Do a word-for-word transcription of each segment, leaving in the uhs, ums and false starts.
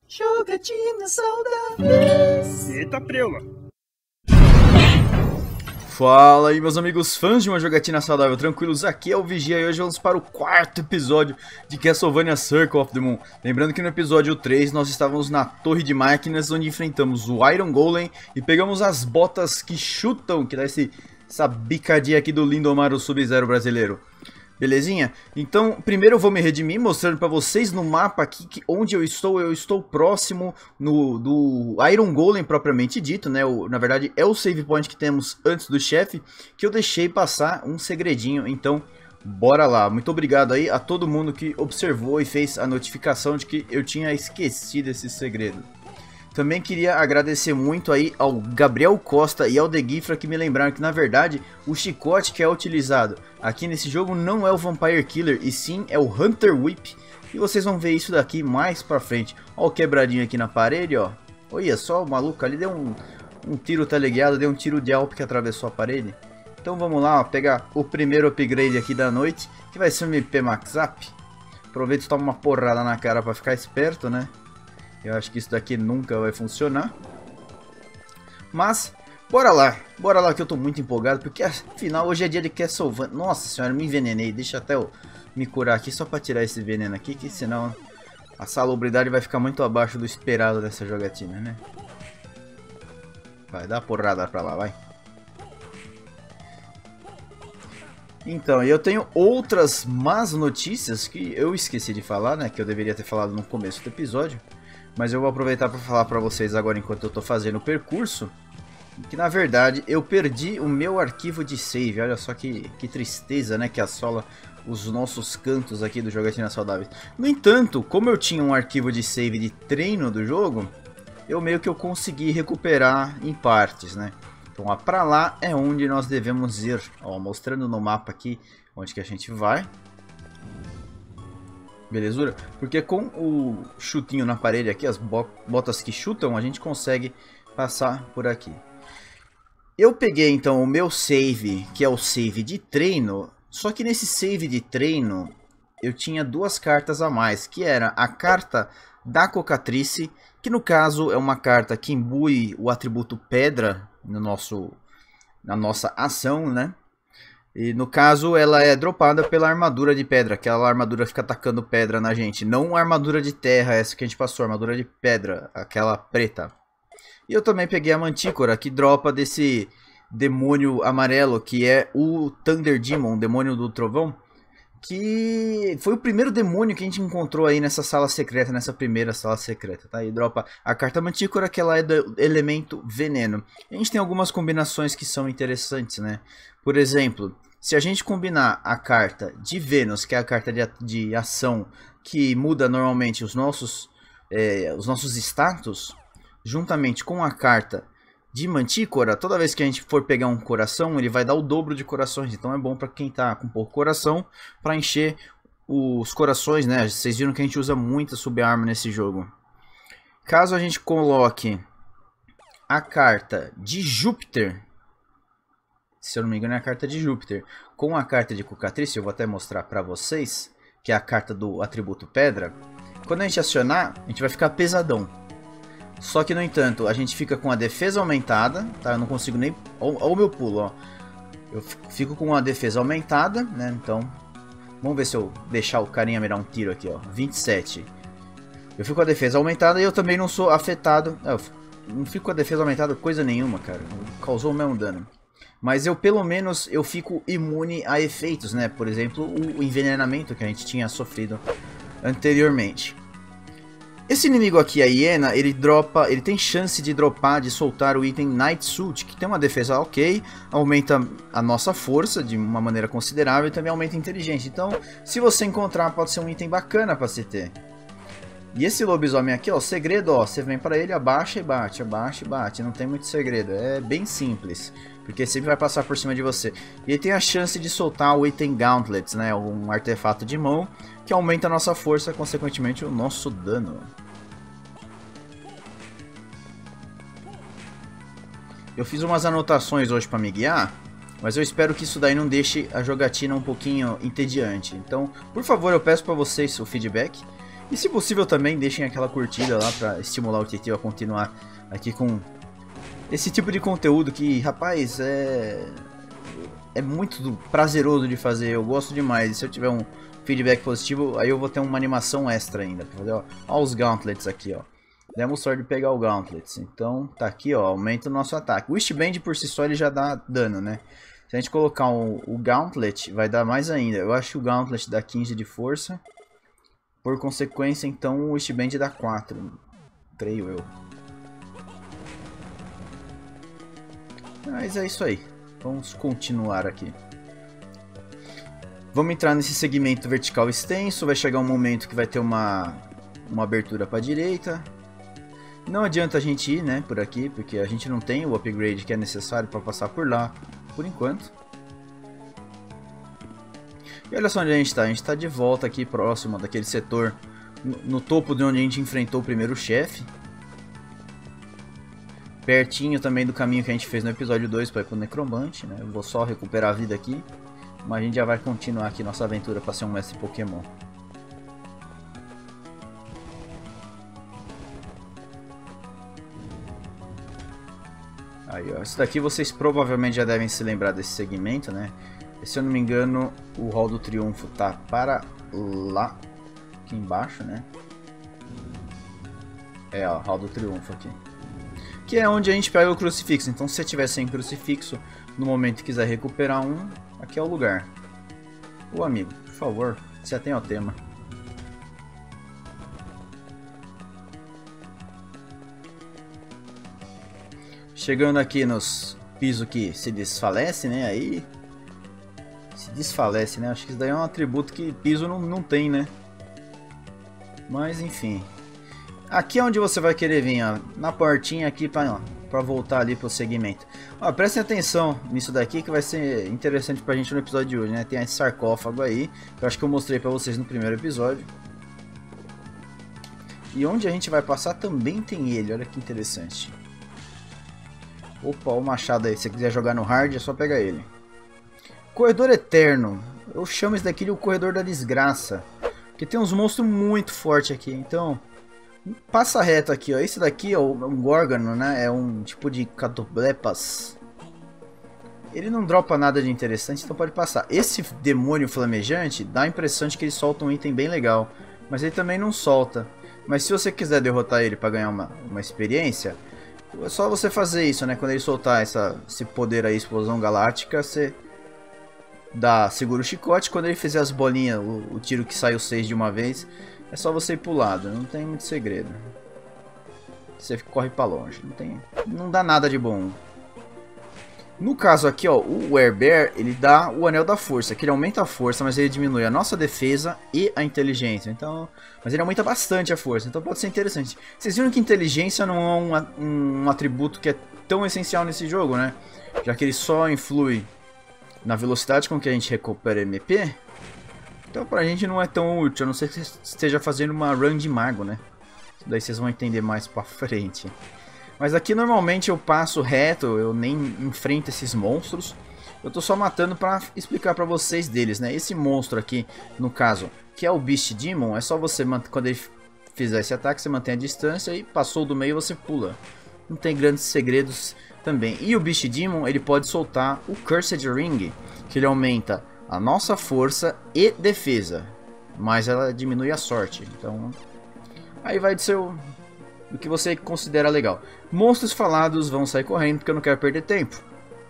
Jogatina saudáveis. Eita preula. Fala aí meus amigos fãs de uma jogatina saudável, tranquilos, aqui é o Vigia e hoje vamos para o quarto episódio de Castlevania Circle of the Moon. Lembrando que no episódio três nós estávamos na torre de máquinas onde enfrentamos o Iron Golem e pegamos as botas que chutam, que dá esse, essa bicadinha aqui do Lindomar, o Sub-Zero brasileiro. Belezinha? Então, primeiro eu vou me redimir mostrando pra vocês no mapa aqui que onde eu estou. Eu estou próximo no, do Iron Golem propriamente dito, né? O, na verdade é o save point que temos antes do chefe, que eu deixei passar um segredinho. Então, bora lá. Muito obrigado aí a todo mundo que observou e fez a notificação de que eu tinha esquecido esse segredo. Também queria agradecer muito aí ao Gabriel Costa e ao The Gifra que me lembraram que na verdade o chicote que é utilizado aqui nesse jogo não é o Vampire Killer e sim é o Hunter Whip. E vocês vão ver isso daqui mais pra frente. Ó o quebradinho aqui na parede, ó. Olha só, o maluco ali deu um, um tiro teleguiado, deu um tiro de alp que atravessou a parede. Então vamos lá, ó, pegar o primeiro upgrade aqui da noite, que vai ser o M P Max Up. Aproveita e toma uma porrada na cara pra ficar esperto, né? Eu acho que isso daqui nunca vai funcionar. Mas, bora lá. Bora lá que eu tô muito empolgado. Porque afinal hoje é dia de Castlevania. Nossa senhora, me envenenei. Deixa até eu me curar aqui só pra tirar esse veneno aqui. Que senão a salubridade vai ficar muito abaixo do esperado dessa jogatina, né? Vai, dá uma porrada pra lá, vai. Então, eu tenho outras más notícias que eu esqueci de falar, né? Que eu deveria ter falado no começo do episódio. Mas eu vou aproveitar para falar para vocês agora enquanto eu estou fazendo o percurso. Que na verdade eu perdi o meu arquivo de save. Olha só que, que tristeza, né? Que assola os nossos cantos aqui do Jogatina Saudável. No entanto, como eu tinha um arquivo de save de treino do jogo, eu meio que eu consegui recuperar em partes, né? Então ó, pra lá é onde nós devemos ir. Ó, mostrando no mapa aqui onde que a gente vai. Belezura? Porque com o chutinho na parede aqui, as botas que chutam, a gente consegue passar por aqui. Eu peguei então o meu save, que é o save de treino. Só que nesse save de treino, eu tinha duas cartas a mais. Que era a carta da Cocatrice, que no caso é uma carta que imbui o atributo pedra no nosso, na nossa ação, né? E no caso ela é dropada pela armadura de pedra. Aquela armadura fica atacando pedra na gente. Não a armadura de terra, essa que a gente passou. A armadura de pedra, aquela preta. E eu também peguei a Mantícora, que dropa desse demônio amarelo, que é o Thunder Demon, demônio do trovão. Que foi o primeiro demônio que a gente encontrou aí nessa sala secreta, nessa primeira sala secreta, tá? E dropa a carta Mantícora, que ela é do elemento veneno. A gente tem algumas combinações que são interessantes, né? Por exemplo, se a gente combinar a carta de Vênus, que é a carta de, de ação, que muda normalmente os nossos, é, os nossos status, juntamente com a carta de Mantícora, toda vez que a gente for pegar um coração, ele vai dar o dobro de corações. Então é bom para quem tá com pouco coração, para encher os corações, né? Vocês viram que a gente usa muita sub-arma nesse jogo. Caso a gente coloque a carta de Júpiter, se eu não me engano é a carta de Júpiter, com a carta de Cocatrice, eu vou até mostrar para vocês, que é a carta do atributo pedra. Quando a gente acionar, a gente vai ficar pesadão. Só que, no entanto, a gente fica com a defesa aumentada, tá? Eu não consigo nem... Olha o meu pulo, ó. Eu fico com a defesa aumentada, né? Então, vamos ver se eu deixar o carinha me dar um tiro aqui, ó. vinte e sete. Eu fico com a defesa aumentada e eu também não sou afetado. Eu não fico com a defesa aumentada coisa nenhuma, cara. Causou o mesmo dano. Mas eu, pelo menos, eu fico imune a efeitos, né? Por exemplo, o envenenamento que a gente tinha sofrido anteriormente. Esse inimigo aqui, a hiena, ele dropa, ele tem chance de dropar, de soltar o item Night Suit, que tem uma defesa ok, aumenta a nossa força de uma maneira considerável e também aumenta a inteligência. Então, se você encontrar, pode ser um item bacana para se ter. E esse lobisomem aqui, ó, o segredo, ó, você vem para ele, abaixa e bate, abaixa e bate, não tem muito segredo, é bem simples, porque sempre vai passar por cima de você. E ele tem a chance de soltar o item Gauntlets, né, um artefato de mão, que aumenta a nossa força, consequentemente o nosso dano. Eu fiz umas anotações hoje para me guiar, mas eu espero que isso daí não deixe a jogatina um pouquinho entediante. Então, por favor, eu peço para vocês o feedback. E se possível também deixem aquela curtida lá pra estimular o Titio a continuar aqui com esse tipo de conteúdo que, rapaz, é... é muito prazeroso de fazer, eu gosto demais. E se eu tiver um feedback positivo, aí eu vou ter uma animação extra ainda pra fazer, ó. Ó os gauntlets aqui, ó. Demos sorte de pegar o gauntlets. Então tá aqui, ó, aumenta o nosso ataque. O Wishband por si só ele já dá dano, né? Se a gente colocar um, o gauntlet, vai dar mais ainda. Eu acho que o gauntlet dá quinze de força. Por consequência, então o Wishband dá quatro. Creio eu. Mas é isso aí. Vamos continuar aqui. Vamos entrar nesse segmento vertical extenso. Vai chegar um momento que vai ter uma, uma abertura para a direita. Não adianta a gente ir, né, por aqui, porque a gente não tem o upgrade que é necessário para passar por lá, por enquanto. E olha só onde a gente está. A gente está de volta aqui próximo daquele setor, no, no topo de onde a gente enfrentou o primeiro chefe. Pertinho também do caminho que a gente fez no episódio dois para ir pro Necromante, né? Eu vou só recuperar a vida aqui, mas a gente já vai continuar aqui nossa aventura para ser um mestre Pokémon. Aí, ó, isso daqui vocês provavelmente já devem se lembrar desse segmento, né? Se eu não me engano, o Hall do Triunfo tá para lá, aqui embaixo, né? É, ó, Hall do Triunfo aqui. Que é onde a gente pega o crucifixo. Então, se você tiver sem crucifixo, no momento que quiser recuperar um, aqui é o lugar. Ô amigo, por favor, se atenha ao tema. Chegando aqui nos pisos que se desfalece, né? Aí se desfalece, né? Acho que isso daí é um atributo que piso não, não tem, né? Mas enfim. Aqui é onde você vai querer vir, ó, na portinha aqui para voltar ali pro segmento. Ó, prestem atenção nisso daqui que vai ser interessante pra gente no episódio de hoje, né? Tem esse sarcófago aí, que eu acho que eu mostrei pra vocês no primeiro episódio. E onde a gente vai passar também tem ele, olha que interessante. Opa, o machado aí, se você quiser jogar no hard é só pegar ele. Corredor Eterno, eu chamo esse daqui de o Corredor da Desgraça, porque tem uns monstros muito fortes aqui, então... Passa reto aqui, ó. Esse daqui é um Gorgano, né? É um tipo de Catoblepas. Ele não dropa nada de interessante, então pode passar. Esse demônio flamejante dá a impressão de que ele solta um item bem legal, mas ele também não solta. Mas se você quiser derrotar ele para ganhar uma, uma experiência, é só você fazer isso, né? Quando ele soltar essa, esse poder aí, explosão galáctica, você dá, segura o chicote. Quando ele fizer as bolinhas, o, o tiro que sai o seis de uma vez, é só você ir pro lado, não tem muito segredo. Você corre pra longe, não tem, não dá nada de bom. No caso aqui, ó, o Werebear, ele dá o Anel da Força, que ele aumenta a força, mas ele diminui a nossa defesa e a inteligência. Então, mas ele aumenta bastante a força, então pode ser interessante. Vocês viram que inteligência não é um, um atributo que é tão essencial nesse jogo, né? Já que ele só influi na velocidade com que a gente recupera M P. Então pra gente não é tão útil, a não ser que você esteja fazendo uma run de mago, né? Daí vocês vão entender mais pra frente. Mas aqui normalmente eu passo reto, eu nem enfrento esses monstros. Eu tô só matando pra explicar pra vocês deles, né? Esse monstro aqui, no caso, que é o Beast Demon, é só você, quando ele fizer esse ataque, você mantém a distância e passou do meio você pula. Não tem grandes segredos também. E o Beast Demon, ele pode soltar o Cursed Ring, que ele aumenta a nossa força e defesa, mas ela diminui a sorte. Então, aí vai do seu, do que você considera legal. Monstros falados vão sair correndo porque eu não quero perder tempo.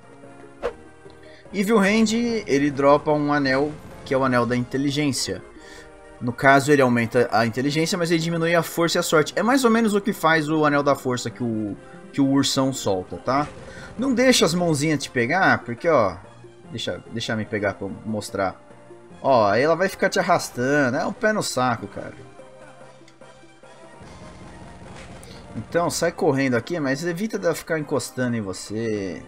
Evil Hand, ele dropa um anel que é o anel da inteligência. No caso ele aumenta a inteligência, mas ele diminui a força e a sorte. É mais ou menos o que faz o anel da força que o que o ursão solta, tá? Não deixa as mãozinhas te pegar, porque ó, Deixa, deixa me pegar pra mostrar. Ó, aí ela vai ficar te arrastando. É um pé no saco, cara. Então, sai correndo aqui, mas evita dela ficar encostando em você.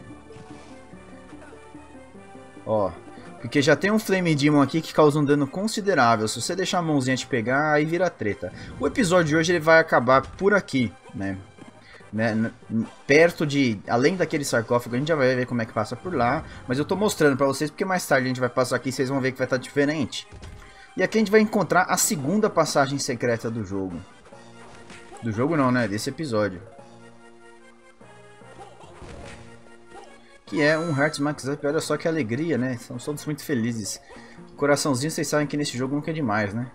Ó, porque já tem um Flame Demon aqui que causa um dano considerável. Se você deixar a mãozinha te pegar, aí vira treta. O episódio de hoje ele vai acabar por aqui, né? Né, perto de, além daquele sarcófago, a gente já vai ver como é que passa por lá, mas eu tô mostrando pra vocês porque mais tarde a gente vai passar aqui e vocês vão ver que vai estar diferente. E aqui a gente vai encontrar a segunda passagem secreta do jogo. Do jogo não, né? Desse episódio. Que é um Hearts Max Up. Olha só que alegria, né? Estamos todos muito felizes. Coraçãozinho, vocês sabem que nesse jogo nunca é demais, né?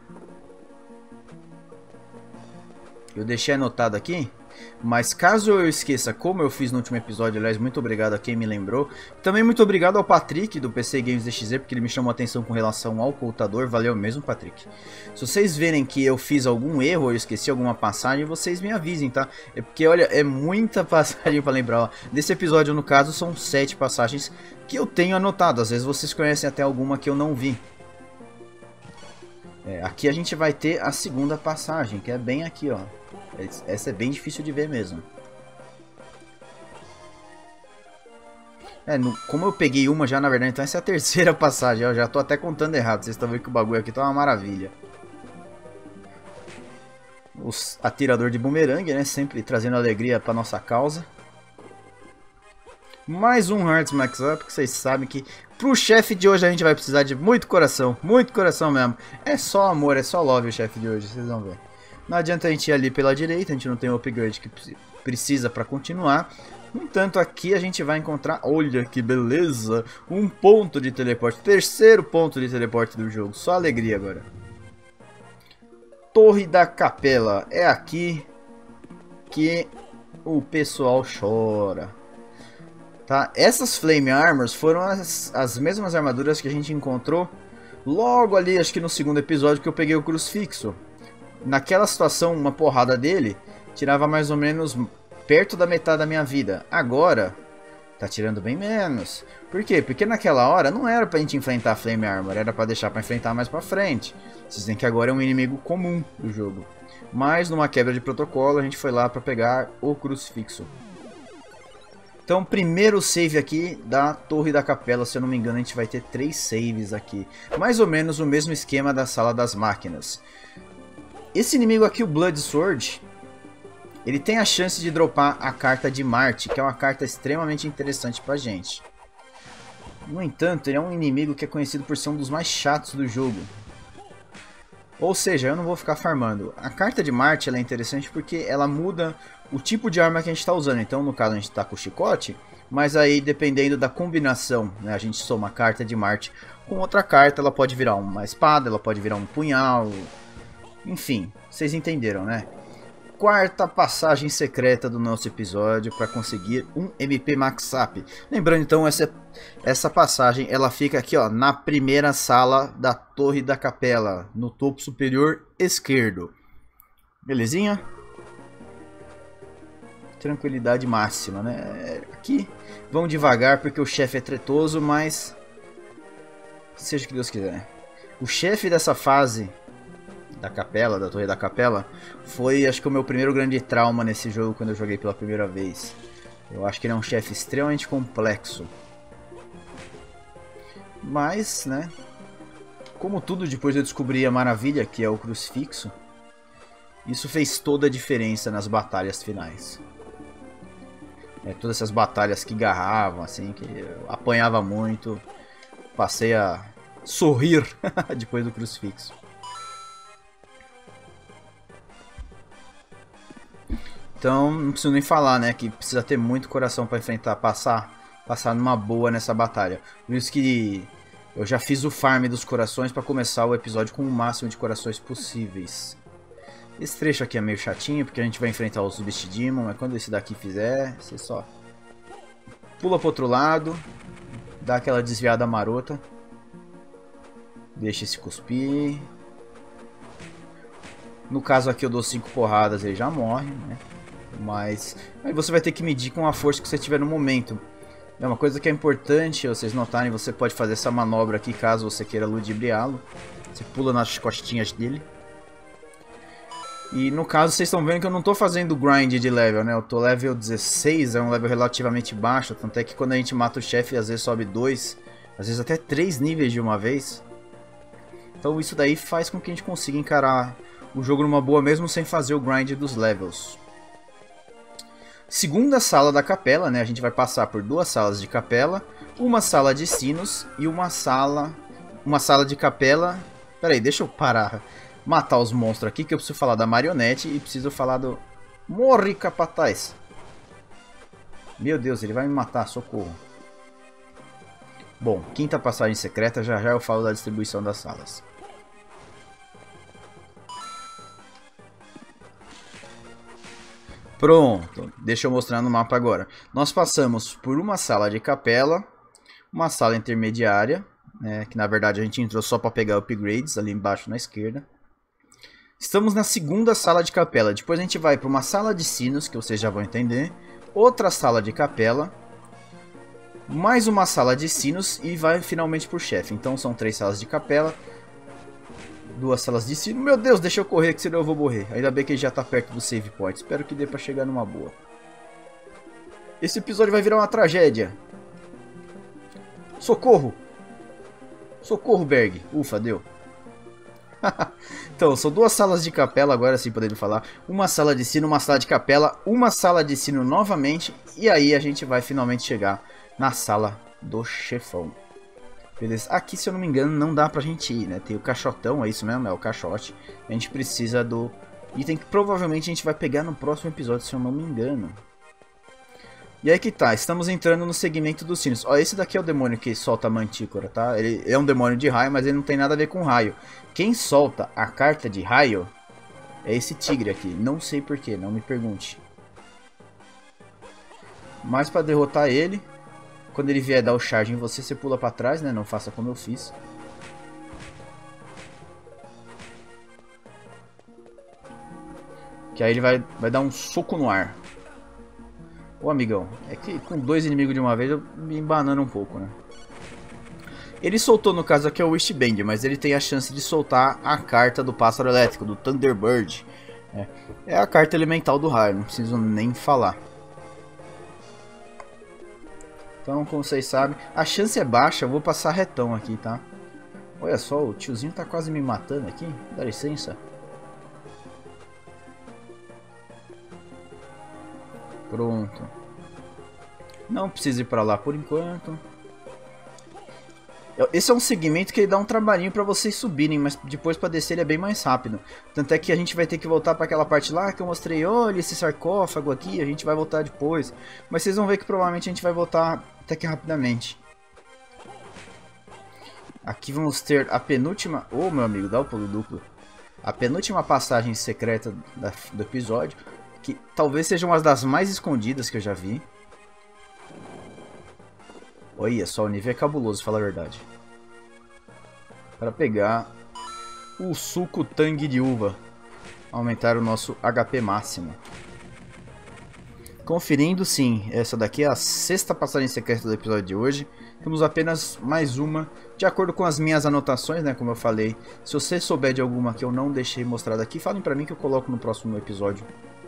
Eu deixei anotado aqui. Mas caso eu esqueça, como eu fiz no último episódio, aliás, muito obrigado a quem me lembrou. Também muito obrigado ao Patrick, do P C Games D X Z, porque ele me chamou a atenção com relação ao contador. Valeu mesmo, Patrick. Se vocês verem que eu fiz algum erro, ou eu esqueci alguma passagem, vocês me avisem, tá? É porque, olha, é muita passagem pra lembrar. Ó. Desse episódio, no caso, são sete passagens que eu tenho anotado. Às vezes vocês conhecem até alguma que eu não vi. É, aqui a gente vai ter a segunda passagem, que é bem aqui, ó. Essa é bem difícil de ver mesmo. É, no, como eu peguei uma já, na verdade, então essa é a terceira passagem. Eu já tô até contando errado. Vocês estão vendo que o bagulho aqui tá uma maravilha. Os atirador de bumerangue, né? Sempre trazendo alegria pra nossa causa. Mais um Hearts Max Up, que vocês sabem que pro chefe de hoje a gente vai precisar de muito coração. Muito coração mesmo. É só amor, é só love o chefe de hoje, vocês vão ver. Não adianta a gente ir ali pela direita, a gente não tem o upgrade que precisa para continuar. No entanto, aqui a gente vai encontrar, olha que beleza, um ponto de teleporte. Terceiro ponto de teleporte do jogo, só alegria agora. Torre da Capela, é aqui que o pessoal chora. Tá? Essas Flame Armors foram as, as mesmas armaduras que a gente encontrou logo ali, acho que no segundo episódio que eu peguei o crucifixo. Naquela situação, uma porrada dele tirava mais ou menos perto da metade da minha vida. Agora, tá tirando bem menos. Por quê? Porque naquela hora não era pra gente enfrentar a Flame Armor, era pra deixar pra enfrentar mais pra frente. Vocês veem que agora é um inimigo comum do jogo. Mas numa quebra de protocolo, a gente foi lá pra pegar o crucifixo. Então, primeiro save aqui da Torre da Capela, se eu não me engano, a gente vai ter três saves aqui. Mais ou menos o mesmo esquema da Sala das Máquinas. Esse inimigo aqui, o Blood Sword, ele tem a chance de dropar a carta de Marte, que é uma carta extremamente interessante pra gente. No entanto, ele é um inimigo que é conhecido por ser um dos mais chatos do jogo. Ou seja, eu não vou ficar farmando. A carta de Marte ela é interessante porque ela muda o tipo de arma que a gente está usando. Então, no caso, a gente está com o chicote, mas aí, dependendo da combinação, né, a gente soma a carta de Marte com outra carta, ela pode virar uma espada, ela pode virar um punhal... Enfim, vocês entenderam, né? Quarta passagem secreta do nosso episódio para conseguir um M P Max Up. Lembrando então, essa, essa passagem ela fica aqui ó, na primeira sala da Torre da Capela, no topo superior esquerdo. Belezinha? Tranquilidade máxima, né? Aqui, vão devagar porque o chefe é tretoso, mas seja o que Deus quiser. O chefe dessa fase... da capela, da Torre da Capela, foi acho que o meu primeiro grande trauma nesse jogo quando eu joguei pela primeira vez. Eu acho que ele é um chefe extremamente complexo. Mas, né, como tudo depois eu descobri a maravilha que é o crucifixo, isso fez toda a diferença nas batalhas finais. É, todas essas batalhas que garravam, assim, que eu apanhava muito, passei a sorrir depois do crucifixo. Então, não preciso nem falar, né, que precisa ter muito coração para enfrentar, passar, passar numa boa nessa batalha. Por isso que eu já fiz o farm dos corações para começar o episódio com o máximo de corações possíveis. Esse trecho aqui é meio chatinho, porque a gente vai enfrentar os Beast Demon, mas quando esse daqui fizer, você só pula pro outro lado, dá aquela desviada marota, deixa esse cuspir. No caso aqui eu dou cinco porradas e ele já morre, né? Mas aí você vai ter que medir com a força que você tiver no momento. É uma coisa que é importante vocês notarem, você pode fazer essa manobra aqui caso você queira ludibriá-lo. Você pula nas costinhas dele. E no caso vocês estão vendo que eu não estou fazendo grind de level, né? Eu tô level dezesseis, é um level relativamente baixo. Tanto é que quando a gente mata o chefe às vezes sobe dois, às vezes até três níveis de uma vez. Então isso daí faz com que a gente consiga encarar o jogo numa boa mesmo sem fazer o grind dos levels. Segunda sala da capela, né? A gente vai passar por duas salas de capela, uma sala de sinos e uma sala, uma sala de capela Pera aí, deixa eu parar. Matar os monstros aqui, que eu preciso falar da marionete e preciso falar do... Morre, capataz! Meu Deus, ele vai me matar, socorro. Bom, quinta passagem secreta, já já eu falo da distribuição das salas. Pronto, deixa eu mostrar no mapa agora. Nós passamos por uma sala de capela, uma sala intermediária, né, que na verdade a gente entrou só para pegar upgrades ali embaixo na esquerda. Estamos na segunda sala de capela, depois a gente vai para uma sala de sinos, que vocês já vão entender, outra sala de capela, mais uma sala de sinos e vai finalmente para o chefe. Então são três salas de capela, duas salas de sino. Meu Deus, deixa eu correr que senão eu vou morrer. Ainda bem que ele já tá perto do save point. Espero que dê pra chegar numa boa. Esse episódio vai virar uma tragédia. Socorro! Socorro, Berg. Ufa, deu. Então, são duas salas de capela, agora sim podendo falar. Uma sala de sino, uma sala de capela, uma sala de sino novamente. E aí a gente vai finalmente chegar na sala do chefão. Beleza, aqui se eu não me engano não dá pra gente ir, né? Tem o caixotão, é isso mesmo, é o caixote. A gente precisa do item que provavelmente a gente vai pegar no próximo episódio, se eu não me engano. E aí que tá, estamos entrando no segmento dos sinos. Ó, esse daqui é o demônio que solta a mantícora, tá? Ele é um demônio de raio, mas ele não tem nada a ver com raio. Quem solta a carta de raio é esse tigre aqui. Não sei porquê, não me pergunte. Mas pra derrotar ele... Quando ele vier dar o charge em você, você pula pra trás, né? Não faça como eu fiz. Que aí ele vai, vai dar um soco no ar. Ô, amigão, é que com dois inimigos de uma vez eu me embanando um pouco, né? Ele soltou, no caso aqui, é o Wishband, mas ele tem a chance de soltar a carta do pássaro elétrico, do Thunderbird. É, é a carta elemental do raio, não preciso nem falar. Então, como vocês sabem, a chance é baixa, eu vou passar retão aqui, tá? Olha só, o tiozinho tá quase me matando aqui, dá licença. Pronto. Não precisa ir pra lá por enquanto. Esse é um segmento que ele dá um trabalhinho pra vocês subirem, mas depois pra descer ele é bem mais rápido. Tanto é que a gente vai ter que voltar pra aquela parte lá que eu mostrei. Olha esse sarcófago aqui, a gente vai voltar depois. Mas vocês vão ver que provavelmente a gente vai voltar até que rapidamente. Aqui vamos ter a penúltima... Ô, oh, meu amigo, dá o pulo duplo. A penúltima passagem secreta da, do episódio. Que talvez seja uma das mais escondidas que eu já vi. Olha só, o nível é cabuloso, fala a verdade. Para pegar o suco tangue de uva. Aumentar o nosso H P máximo. Conferindo, sim, essa daqui é a sexta passagem secreta do episódio de hoje. Temos apenas mais uma, de acordo com as minhas anotações, né, como eu falei. Se você souber de alguma que eu não deixei mostrada aqui, falem pra mim que eu coloco no próximo episódio.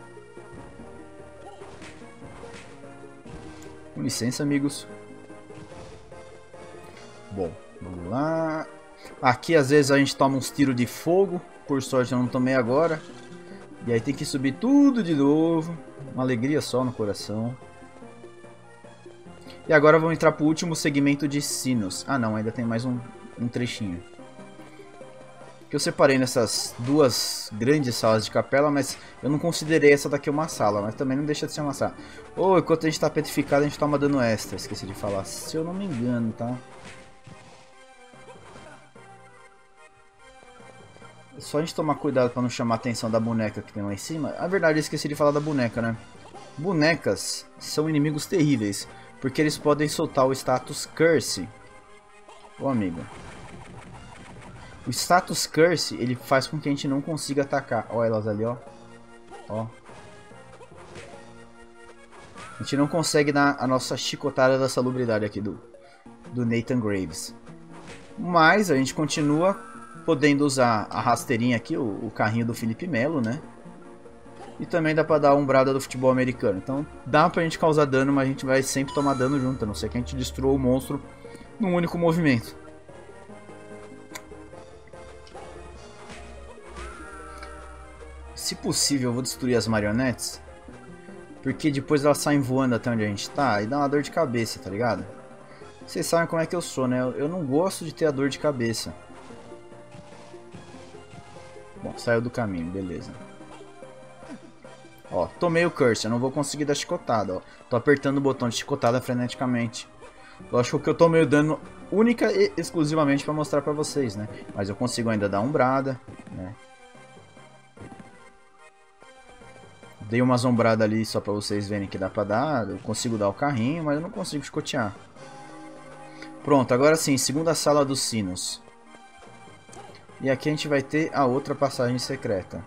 Com licença, amigos. Bom, vamos lá. Aqui às vezes a gente toma uns tiros de fogo. Por sorte eu não tomei agora. E aí tem que subir tudo de novo. Uma alegria só no coração. E agora vamos entrar para o último segmento de sinos. Ah não, ainda tem mais um, um trechinho. Que eu separei nessas duas grandes salas de capela, mas eu não considerei essa daqui uma sala, mas também não deixa de ser uma sala. Ou oh, enquanto a gente está petrificado a gente toma dano extra, esqueci de falar, se eu não me engano, tá? Só a gente tomar cuidado para não chamar a atenção da boneca que tem lá em cima. A verdade, eu esqueci de falar da boneca, né? Bonecas são inimigos terríveis, porque eles podem soltar o status Curse. Ô amigo. O status Curse, ele faz com que a gente não consiga atacar. Olha elas ali, ó. Ó. A gente não consegue dar a nossa chicotada da salubridade aqui do, do Nathan Graves. Mas a gente continua podendo usar a rasteirinha aqui, o, o carrinho do Felipe Melo, né? E também dá pra dar a umbrada do futebol americano. Então dá pra gente causar dano, mas a gente vai sempre tomar dano junto. A não ser que a gente destrua o monstro num único movimento. Se possível, eu vou destruir as marionetes. Porque depois elas saem voando até onde a gente tá e dá uma dor de cabeça, tá ligado? Vocês sabem como é que eu sou, né? Eu não gosto de ter a dor de cabeça. Bom, saiu do caminho, beleza. Ó, tomei o curse, eu não vou conseguir dar chicotada, ó. Tô apertando o botão de chicotada freneticamente. Lógico que eu tô meio dando única e exclusivamente pra mostrar pra vocês, né? Mas eu consigo ainda dar umbrada, né? Dei uma zombrada ali só pra vocês verem que dá pra dar. Eu consigo dar o carrinho, mas eu não consigo chicotear. Pronto, agora sim, segunda sala dos sinos. E aqui a gente vai ter a outra passagem secreta.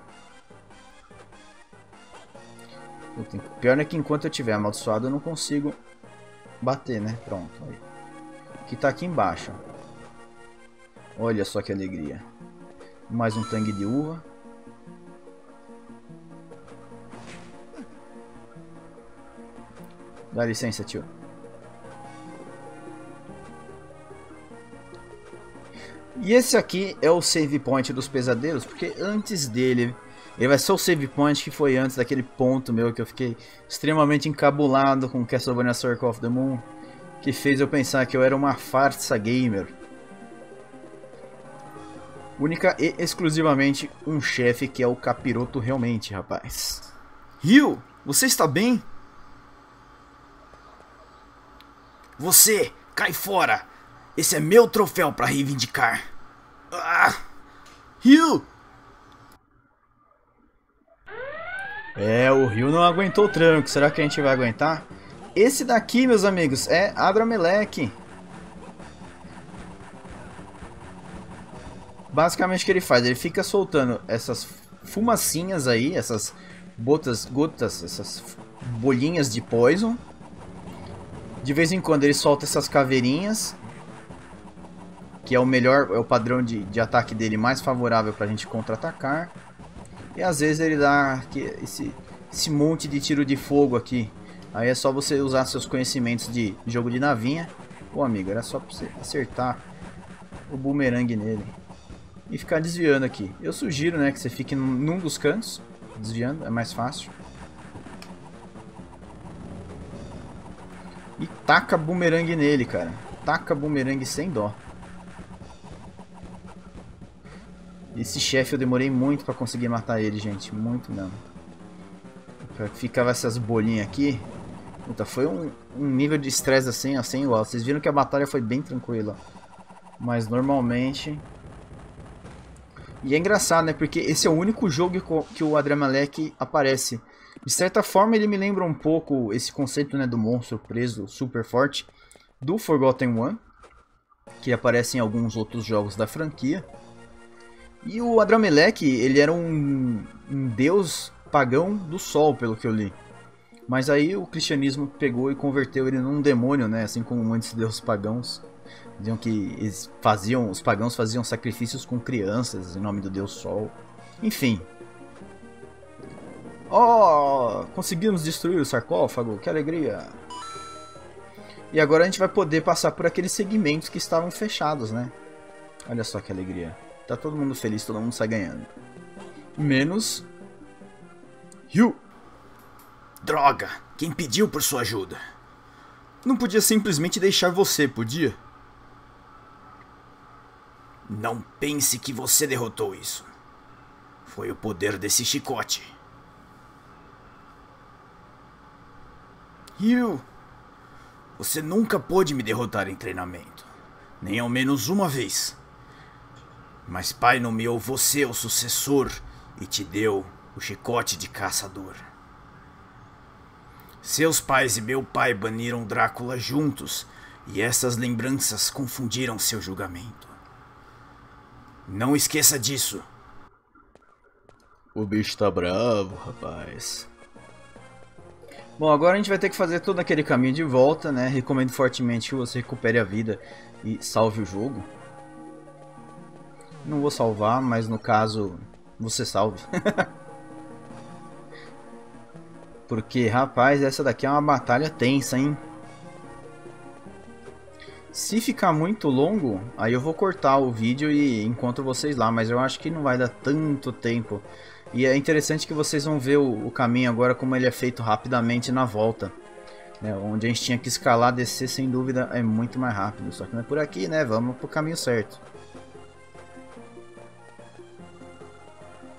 O pior é que enquanto eu tiver amaldiçoado eu não consigo bater, né? Pronto. Aí. Que tá aqui embaixo. Olha só que alegria. Mais um tangue de uva. Dá licença, tio. E esse aqui é o save point dos pesadelos, porque antes dele, ele vai ser o save point que foi antes daquele ponto meu que eu fiquei extremamente encabulado com Castlevania Circle of the Moon, que fez eu pensar que eu era uma farsa gamer. Única e exclusivamente um chefe que é o capiroto realmente, rapaz. Ryu, você está bem? Você, cai fora! Esse é meu troféu para reivindicar. Ah! Ryu! É, o Ryu não aguentou o tranco. Será que a gente vai aguentar? Esse daqui, meus amigos, é Adramelech. Basicamente o que ele faz? Ele fica soltando essas fumacinhas aí, essas botas, gotas, essas bolinhas de poison. De vez em quando ele solta essas caveirinhas, que é o melhor, é o padrão de, de ataque dele mais favorável pra gente contra-atacar. E às vezes ele dá aqui, esse, esse monte de tiro de fogo aqui. Aí é só você usar seus conhecimentos de jogo de navinha. Pô, amigo, era só pra você acertar o boomerang nele. E ficar desviando aqui. Eu sugiro, né, que você fique num, num dos cantos, desviando, é mais fácil. E taca boomerang nele, cara. Taca boomerang sem dó. Esse chefe eu demorei muito pra conseguir matar ele, gente. Muito mesmo. Ficava essas bolinhas aqui. Puta, foi um, um nível de estresse assim, assim igual. Vocês viram que a batalha foi bem tranquila. Mas normalmente... E é engraçado, né? Porque esse é o único jogo que o Adramelech aparece. De certa forma ele me lembra um pouco esse conceito, né, do monstro preso super forte do Forgotten One, que aparece em alguns outros jogos da franquia. E o Adramelech, ele era um, um deus pagão do sol, pelo que eu li. Mas aí o cristianismo pegou e converteu ele num demônio, né, assim como muitos deuses pagãos. Diziam que eles faziam, os pagãos faziam sacrifícios com crianças em nome do deus sol. Enfim. Oh, conseguimos destruir o sarcófago, que alegria! E agora a gente vai poder passar por aqueles segmentos que estavam fechados, né? Olha só que alegria. Tá todo mundo feliz, todo mundo sai ganhando. Menos... Ryu! Droga! Quem pediu por sua ajuda? Não podia simplesmente deixar você, podia? Não pense que você derrotou isso. Foi o poder desse chicote. Ryu! Você nunca pôde me derrotar em treinamento. Nem ao menos uma vez. Mas pai nomeou você o sucessor e te deu o chicote de caçador. Seus pais e meu pai baniram Drácula juntos e essas lembranças confundiram seu julgamento. Não esqueça disso. O bicho tá bravo, rapaz. Bom, agora a gente vai ter que fazer todo aquele caminho de volta, né? Recomendo fortemente que você recupere a vida e salve o jogo. Não vou salvar, mas no caso, você salve. Porque, rapaz, essa daqui é uma batalha tensa, hein? Se ficar muito longo, aí eu vou cortar o vídeo e encontro vocês lá. Mas eu acho que não vai dar tanto tempo. E é interessante que vocês vão ver o, o caminho agora como ele é feito rapidamente na volta. Né? Onde a gente tinha que escalar, descer, sem dúvida, é muito mais rápido. Só que não é por aqui, né? Vamos pro caminho certo.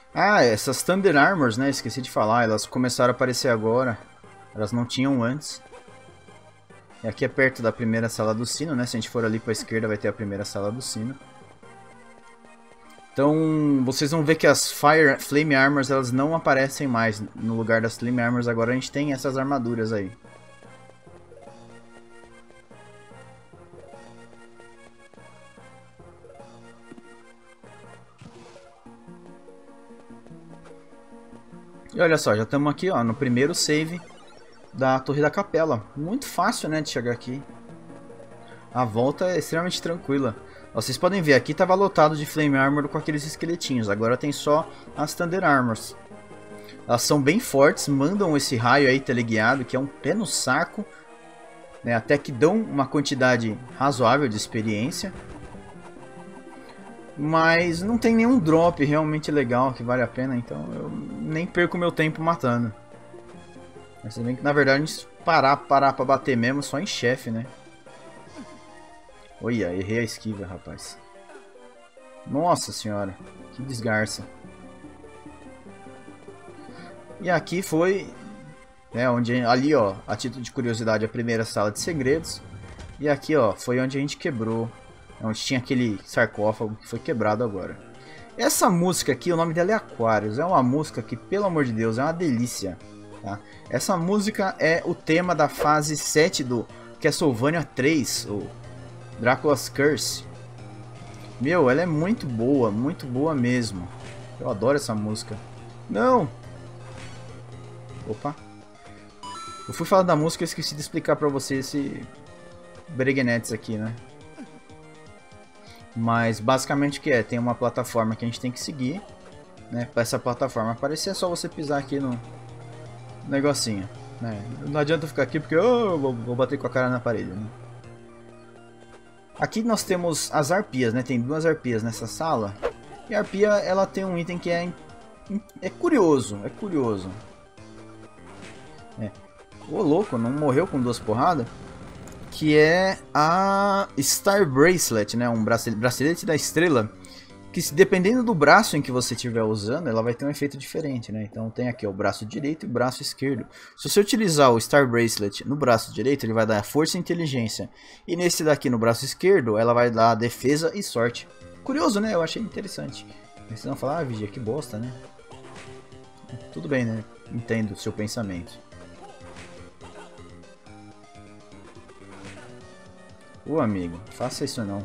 Ah, essas Thunder Armors, né? Esqueci de falar, elas começaram a aparecer agora. Elas não tinham antes. E aqui é perto da primeira sala do sino, né? Se a gente for ali para a esquerda vai ter a primeira sala do sino. Então, vocês vão ver que as Fire Flame Armors, elas não aparecem mais. No lugar das Flame Armors, agora a gente tem essas armaduras aí. E olha só, já estamos aqui ó, no primeiro save da Torre da Capela. Muito fácil, né, de chegar aqui. A volta é extremamente tranquila. Ó, vocês podem ver, aqui estava lotado de Flame Armor com aqueles esqueletinhos. Agora tem só as Thunder Armors. Elas são bem fortes, mandam esse raio aí teleguiado, que é um pé no saco, né, até que dão uma quantidade razoável de experiência. Mas não tem nenhum drop realmente legal que vale a pena, então eu nem perco meu tempo matando. Mas você vê que na verdade a gente parar, parar pra bater mesmo só em chefe, né? Olha, errei a esquiva, rapaz. Nossa senhora, que desgarça. E aqui foi, né, onde ali ó, a título de curiosidade, a primeira sala de segredos. E aqui ó, foi onde a gente quebrou. Onde tinha aquele sarcófago que foi quebrado agora. Essa música aqui, o nome dela é Aquarius. É uma música que, pelo amor de Deus, é uma delícia. Tá? Essa música é o tema da fase sete do Castlevania três, o Dracula's Curse. Meu, ela é muito boa, muito boa mesmo. Eu adoro essa música. Não! Opa! Eu fui falar da música e esqueci de explicar pra vocês esse breguenetes aqui, né? Mas basicamente o que é? Tem uma plataforma que a gente tem que seguir, né? Para essa plataforma aparecer é só você pisar aqui no negocinho, né? Não adianta ficar aqui porque oh, eu vou, vou bater com a cara na parede, né? Aqui nós temos as arpias, né? Tem duas arpias nessa sala. E a arpia ela tem um item que é é curioso, é curioso. É. Ô louco, não morreu com duas porradas? Que é a Star Bracelet, né? Um bracelete da estrela. Que dependendo do braço em que você estiver usando, ela vai ter um efeito diferente, né? Então tem aqui ó, o braço direito e o braço esquerdo. Se você utilizar o Star Bracelet no braço direito, ele vai dar força e inteligência. E nesse daqui no braço esquerdo, ela vai dar defesa e sorte. Curioso, né? Eu achei interessante. Mas vocês vão falar, ah, Vigia, que bosta, né? Tudo bem, né? Entendo o seu pensamento. Ô amigo, faça isso não.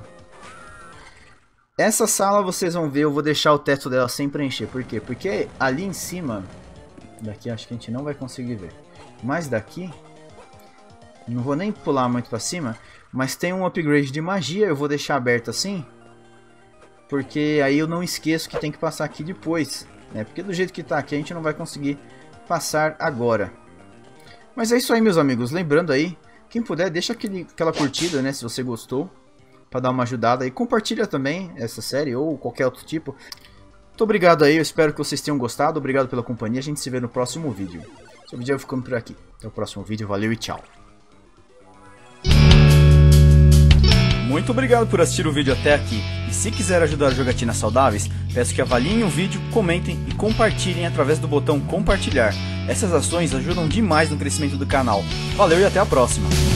Essa sala vocês vão ver, eu vou deixar o teto dela sem preencher. Por quê? Porque ali em cima, daqui acho que a gente não vai conseguir ver. Mas daqui, não vou nem pular muito pra cima, mas tem um upgrade de magia, eu vou deixar aberto assim. Porque aí eu não esqueço que tem que passar aqui depois, né? Porque do jeito que tá aqui a gente não vai conseguir passar agora. Mas é isso aí, meus amigos, lembrando aí, quem puder, deixa aquele, aquela curtida, né, se você gostou, para dar uma ajudada. E compartilha também essa série ou qualquer outro tipo. Muito obrigado aí, eu espero que vocês tenham gostado. Obrigado pela companhia, a gente se vê no próximo vídeo. Esse vídeo vai ficando por aqui. Até o próximo vídeo, valeu e tchau. Muito obrigado por assistir o vídeo até aqui. E se quiser ajudar Jogatinas Saudáveis, peço que avaliem o vídeo, comentem e compartilhem através do botão compartilhar. Essas ações ajudam demais no crescimento do canal. Valeu e até a próxima!